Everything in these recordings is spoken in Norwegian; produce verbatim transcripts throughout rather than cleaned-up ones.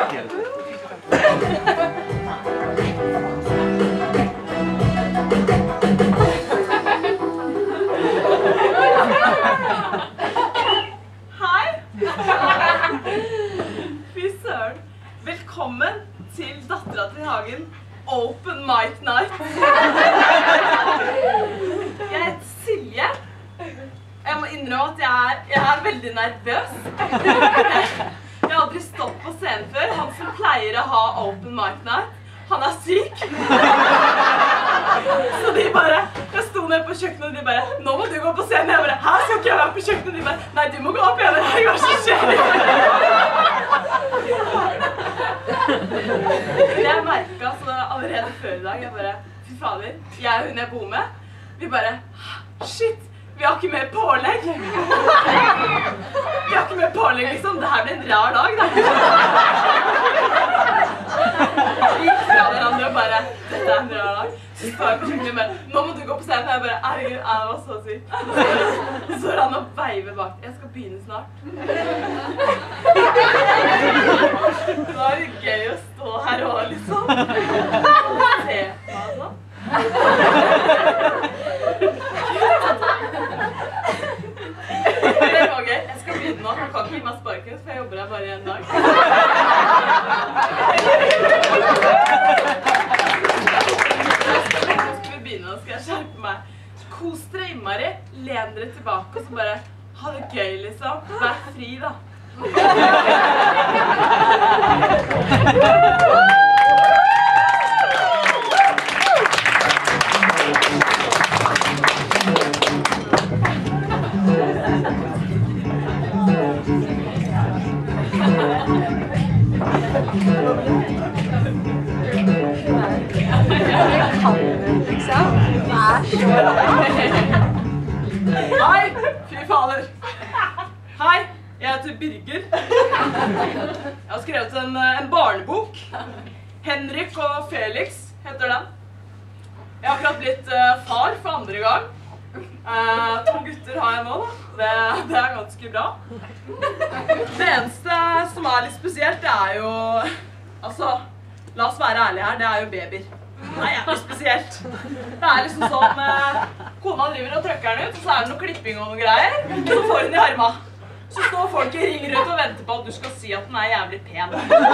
Hei! Fy søren. Velkommen til Dattera til Hagen Open Mic Night. Jeg heter Silje. Jeg må innrømme at jeg er, jeg er veldig nervøs. Jeg har aldri stått på scenen før. Han som pleier å ha Open Mic Night, han er syk. Så de bare, jeg sto ned på kjøkkenet og de bare, nå må du gå på scenen. Jeg bare, her skal ikke jeg være på kjøkkenet. De bare, nei, du må gå opp igjen. Hva som skjer? Jeg merket altså allerede før i dag, jeg bare, fy fader, jeg og hun jeg bor med, vi bare, shit, vi har ikke mer pålegg. Vi har ikke mer pålegg, liksom. Dette blir en rar dag, da. Vi gikk fra hverandre og bare, dette er en rar dag. Så står jeg på kjøkkenet bare, nå må du gå på scenen. Og jeg bare, herregud, jeg var så syk. Så står han og veiver bak. Jeg skal begynne snart. Det var litt gøy å stå her også, liksom. Se meg sånn. Det var gøy. Jeg skal begynne nå. Han kan ikke gi meg sparken, for jeg jobber her bare i en dag. Nå skal vi begynne, nå skal jeg skjerpe meg. Kos dere innmari, len dere tilbake, og så bare ha det gøy, liksom. Vær fri, da. Hei, fy fader. Hei, jeg heter Birger. Jeg har skrevet en, en barnebok. Henrik og Felix heter den. Jeg har akkurat blitt uh, far for andre gang. Uh, to gutter har jeg nå, da. Det, det er ganske bra. Det eneste som er litt spesielt, det er jo... Altså, la oss være ærlige her, det er jo babyer. Det er jævlig spesielt. Det er liksom sånn, eh, kona driver og trykker den ut, og så er det noe klipping og noe greier, og så får hun i arma. Så står folk i ringer ut og venter på at du skal si at den er jævlig pen.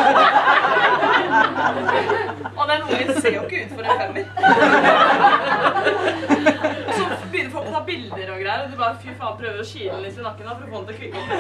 Og den ungen ser jo ikke ut for en femmer. Og så begynner folk å ta bilder og greier, og du bare, fy faen, prøver å kile den litt i nakken da, for å få den til å kvikke opp.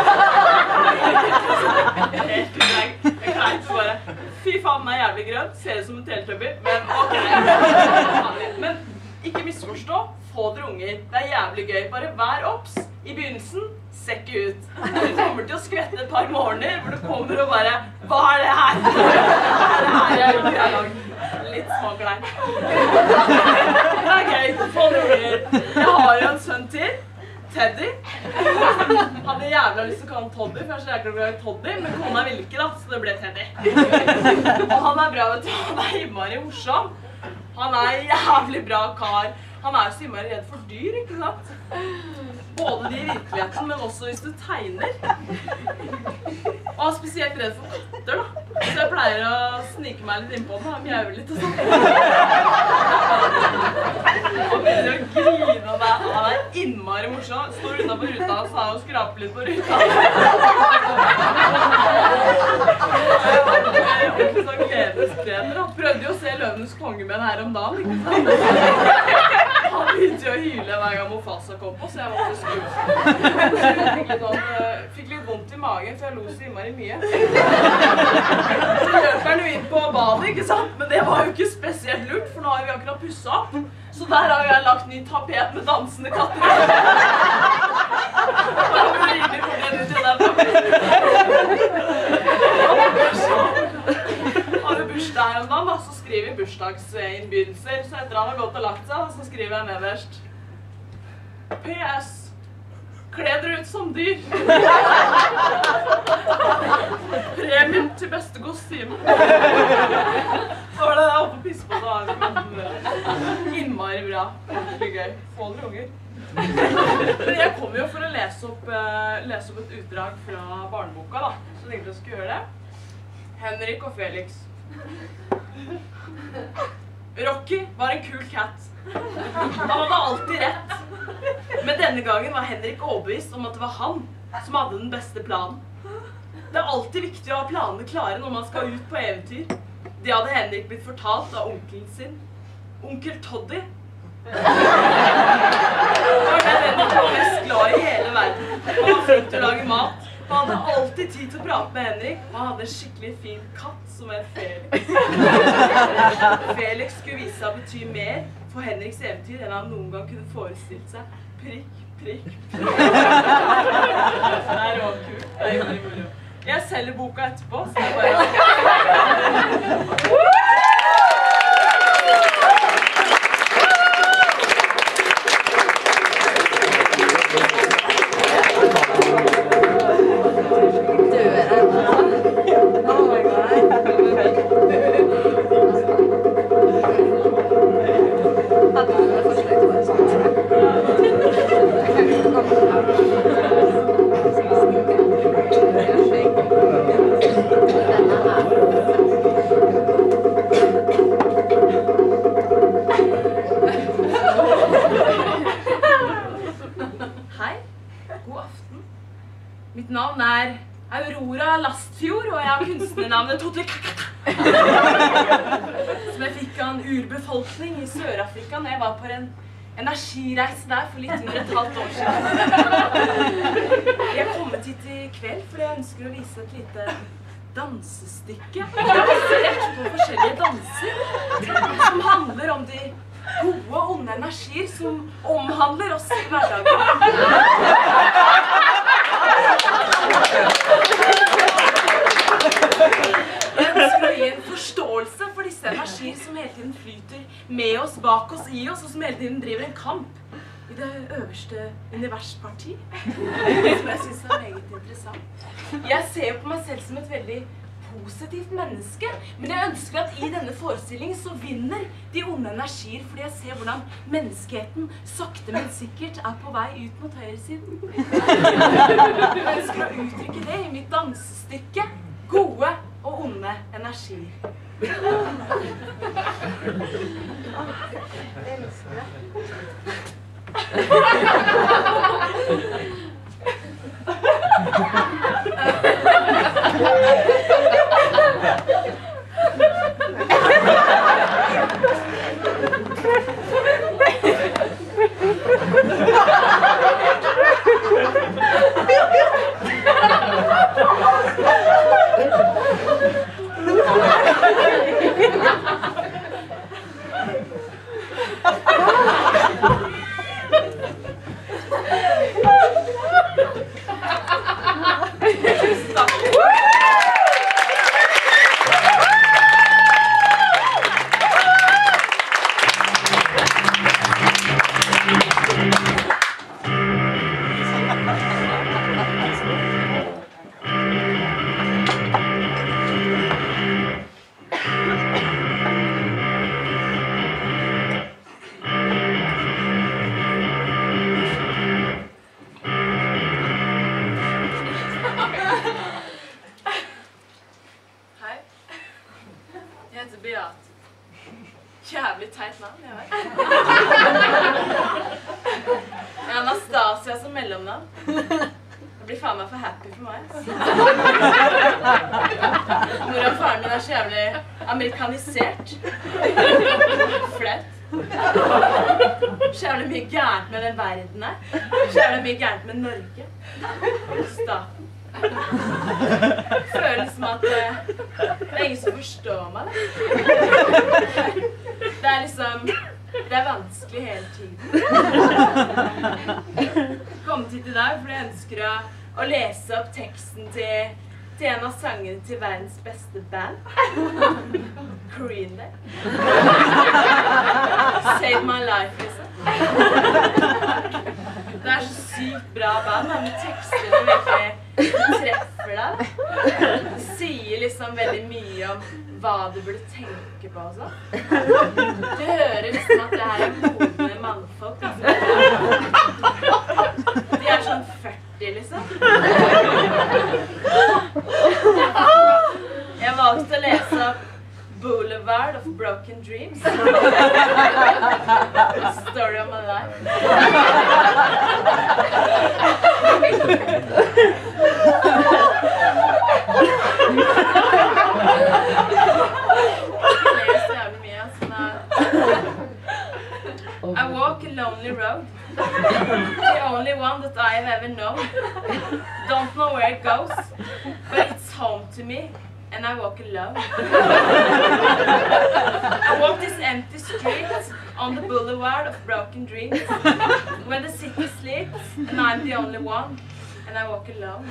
Helt utreng. Jeg kleit så bare, fy faen, den er jævlig grønn, ser ut som en teletubby, men ok. Men ikke misforstå, få dere unger. Det er jævlig gøy, bare vær obs. I begynnelsen, ser ikke ut. Du kommer til å skvette et par morgener, hvor du kommer og bare, hva er det her? Hva er det her jeg har lagd? Litt småklein. Det er gøy, få dere unger. Jeg har jo en sønn til, Teddy. Hadde jævla lyst til å kalle han Toddy, for jeg er så jævlig glad i Toddy, men kona ville ikke da, så det ble Teddy. Og han er bra, vet du, han er innmari morsom. Han er en jævlig bra kar. Han er jo så innmari redd for dyr, ikke sant? Både de i virkeligheten, men også hvis du tegner. Og han er spesielt redd for katter, da. Så jeg pleier å snike meg litt innpå den, og mjauer litt og sånn. Han begynner å grine, og han er innmari morsom. Står utenfor ruta og sa og skraper litt på ruta. Ordentlig sånn gledespreder. Han prøvde jo å se Løvenes kongemenn her om dagen, ikke sant? Han begynte jo å hyle hver gang Mufasa kom på, så jeg måtte skru. Jeg fikk litt, fikk litt vondt i magen, for jeg lo så innmari mye. Så løper han jo inn på badet, ikke sant? Men det var jo ikke spesielt lurt, for nå har vi akkurat pusset opp. Så der har jeg lagt ny tapet med dansende katter. Da må vi ringe for det ut i den. Har vi bursdag her om dagen, da, så skriver vi bursdagsinnbydelser. Så etter han har gått og lagt seg, så skriver jeg nederst P S Kle dere ut som dyr. Premium til beste kostyme. Så var det der oppe og pisse på det. Innmari bra. Det er gøy. Få dere unger. Men jeg kom jo for å lese opp, lese opp et utdrag fra barneboka, da. Så tenkte jeg skulle gjøre det. Henrik og Felix. Rocky var en kul cat. Han hadde alltid rett. Men denne gangen var Henrik overbevist om at det var han som hadde den beste planen. Det er alltid viktig å ha planene klare når man skal ut på eventyr. Det hadde Henrik blitt fortalt av onkelen sin. Onkel Toddy. Han var den vennen som var mest glad i hele verden. Han var flink til å lage mat. Han hadde alltid tid til å prate med Henrik, og han hadde en skikkelig fin katt som het Felix. Felix skulle vise seg å bety mer for Henriks eventyr enn han noen gang kunne forestilt seg. Prikk, prikk, prikk. Det er råkult. Det er veldig moro. Jeg selger boka etterpå, så jeg bare... Hei, god aften. Mitt navn er Aurora Lastfjord, og jeg har kunstnernavnet Totli Kakaka. Som jeg fikk av en urbefolkning i Sør-Afrika når jeg var på en energireise der for litt under et halvt år siden. Jeg er kommet hit i kveld fordi jeg ønsker å vise et lite dansestykke. Jeg har sett på forskjellige danser som handler om de gode og onde energier som omhandler oss i hverdagen. Jeg ønsker å gi en forståelse for disse energier som hele tiden flyter med oss, bak oss, i oss, og som hele tiden driver en kamp i det øverste universparti, som jeg synes er meget interessant. Jeg ser på meg selv som et veldig positivt menneske, men jeg ønsker at i denne forestillingen så vinner de onde energier, fordi jeg ser hvordan menneskeheten sakte, men sikkert er på vei ut mot høyresiden. Jeg ønsker å uttrykke det i mitt dansestykke, gode og onde energier. Jeg elsker det. Jævlig teit navn, jeg vet. Jeg er Anastasia som mellomnavn. Det blir faen meg for happy for meg. Mor og faren min er så jævlig amerikanisert. Flaut. Så jævlig mye gærent med den verden her. Så jævlig mye gærent med Norge. Staten. Føles som at det er ingen som forstår meg, det. Det er liksom, det er vanskelig hele tiden. Kommet hit i dag fordi jeg ønsker å, å lese opp teksten til, til en av sangene til verdens beste band. Green Day. Save my life, liksom. Det er så sykt bra band, men tekstene virkelig treffer deg. Det sier liksom veldig mye om hva du burde tenke på og sånn. Du hører liksom at det her er modne mannfolk, altså. De er sånn førti, liksom. Jeg valgte boulevard of broken dreams. Story of my life. I walk a lonely road, the only one that I have ever known. Don't know where it goes, but it's home to me, and I walk alone. I walk this empty street on the boulevard of broken dreams, when the city sleeps, and I'm the only one, and I walk alone.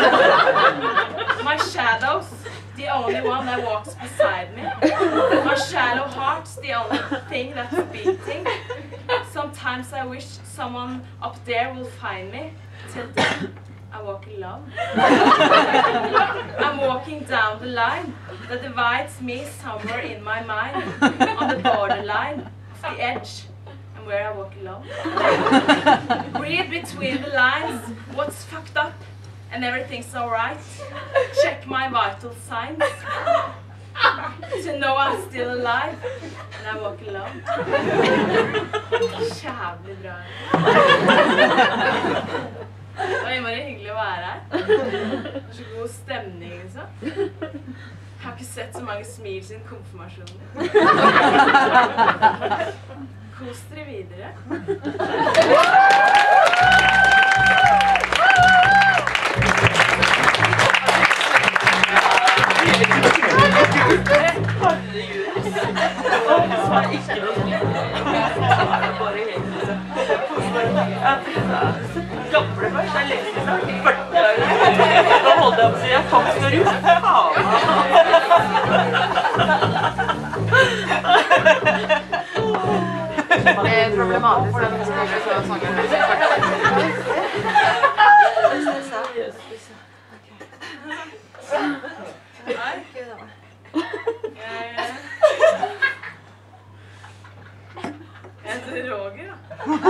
My shadows, the only one that walks beside me. My shallow heart's the only thing that's beating. Sometimes I wish someone up there will find me. Till then, I walk alone. I'm walking down the line that divides me somewhere in my mind, on the borderline of the edge, and where I walk alone. Read between the lines what's fucked up, and everything's alright. Check my vital signs to know I'm still alive, and I walk alone. Jævlig bra. Det var innmari hyggelig å være her. Det var så god stemning, liksom. Jeg har ikke sett så mange smil siden konfirmasjonen. Kos dere videre. Gamle først, det er lenge snart, førti år. Da holdt jeg på å si, jeg tok så rus. Det er problematisk at vi skal så sanger med seg. Hei. Jeg heter Roger, da.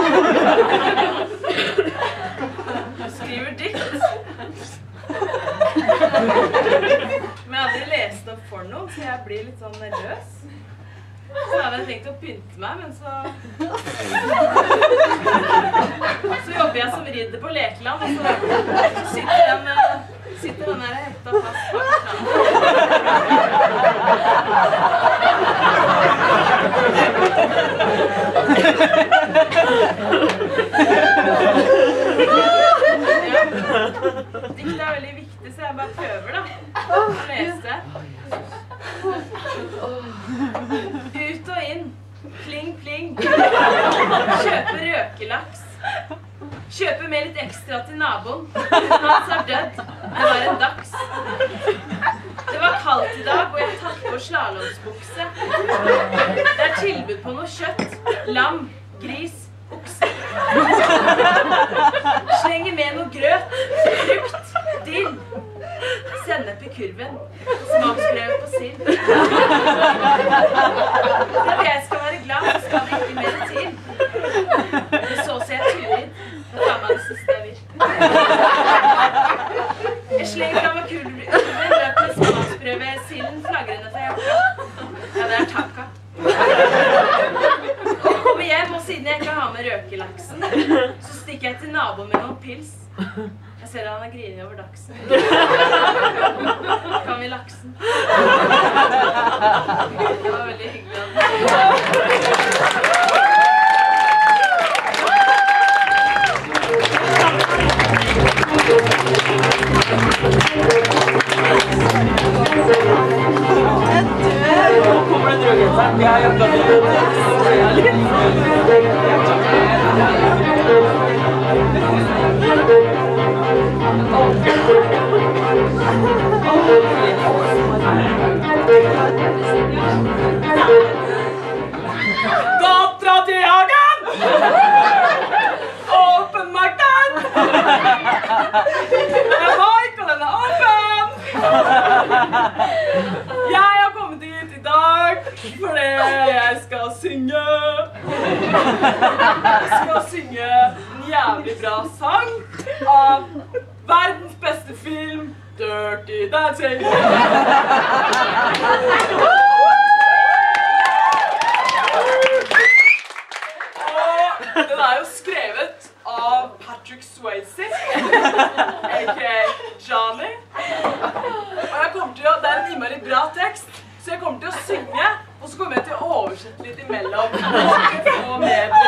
Du skriver dikt. Men jeg har aldri lest opp for noe, så jeg blir litt sånn nervøs. Så hadde jeg tenkt å pynte meg, men så... Så jobber jeg som ridder på Lekeland, og så sitter den, sitter den her hetta fast bak kranen. Dikt er veldig viktig, så jeg bare prøver da, å lese. Ut og inn, pling pling, kjøpe røkelaks, kjøpe med litt ekstra til naboen, hans er dødd, det var en dags. Det var kaldt i dag, og jeg tatt på slalomsbukse. Det er tilbud på noe kjøtt, lam, gris, okse. Slenger med noe grøt, frukt, dill, sennep i kurven, smaksprøve på sild. For at jeg skal være glad, så skal det ikke mer til. Men så ser jeg turer, da tar man det siste jeg vil. Jeg slenger fra meg kurven, løp med smaksprøve, silden flagrende fra jakka. Ja, det er takka. Jeg kommer hjem, og siden jeg ikke har med røkelaksen, så stikker jeg til naboen med noen pils. Jeg ser at han er grinig over dagsen. Kan vi laksen? Det var veldig hyggelig. Nå kommer det drøgget seg. Jeg har jakka til det. Det er litt. Dattera til Hagen! Åpen marked! Jeg var ikke, den er åpen! Jeg har kommet hit i dag fordi jeg skal synge. Jeg skal synge en jævlig bra sang av verdens beste film, Dirty Dancing. A K A Johnny. Og jeg kommer til å, det er en innmari bra tekst, så jeg kommer til å synge, og så kommer jeg til å oversette litt imellom. Og medre.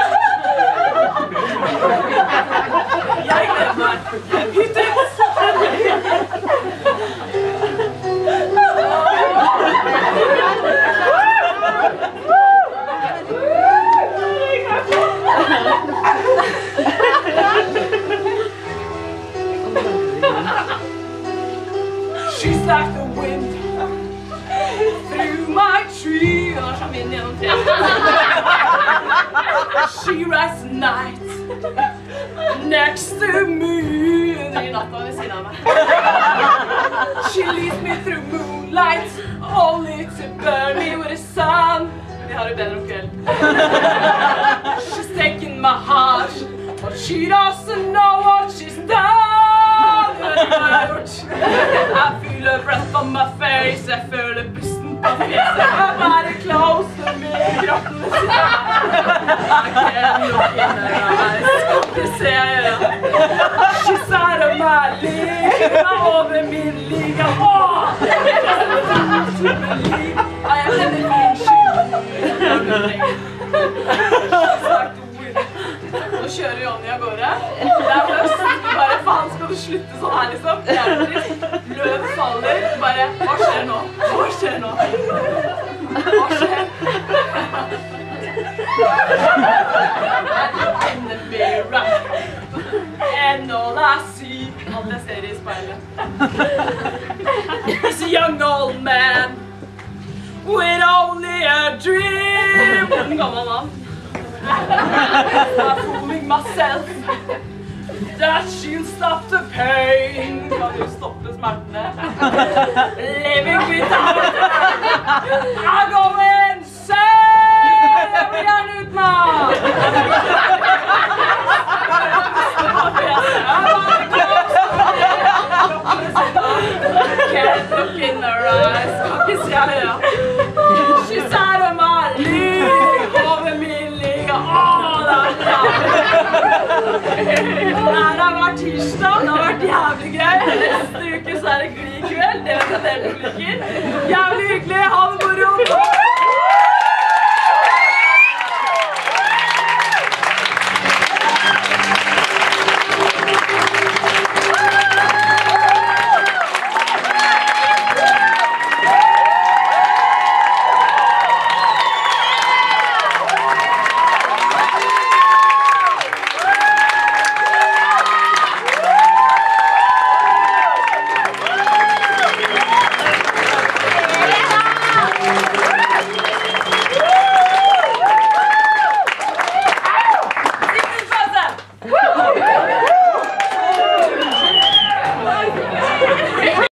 Jeg gleder meg. Hit it! She's like the wind through my tree. Hun har sånn vind gjennom treet. She rides the night next to me. Hun ringer natta ved siden av meg. She leads me through moonlight, only to burn me with the sun. Vi har det bedre om kvelden. She's taking my heart, but she doesn't know what she's done. I feel a breath on my face, I feel a pusten på fjeset. I'm very close to me, kroppen sin. I can't look in her eyes. Det ser jeg gjøre. She's out of my league, hun er over min liga. Åh! I am anything she She's like the wind. Nå kjører Jonny av gårde. Det er høst. Bare faen, skal du slutte sånn her liksom? Løv faller. Bare, hva skjer nå? Hva skjer nå? Hva skjer? In the mirror and all I see. Alt jeg ser i speilet. He's a young old man with only a dream. En gammel mann. I'm fooling myself that she'll stop the pain. Kan du stoppe smertene? Living without her, I go insane. Jeg blir gjerne uten meg. Can't look in her eyes. Kan ikke se henne. She's out of my league. Over min liga. Åh, det er jævlig. Det har vært tirsdag. Det har vært jævlig gøy. Neste uke så er det glikveld. Det vet jeg dere liker. Jævlig hyggelig. Ha det moro.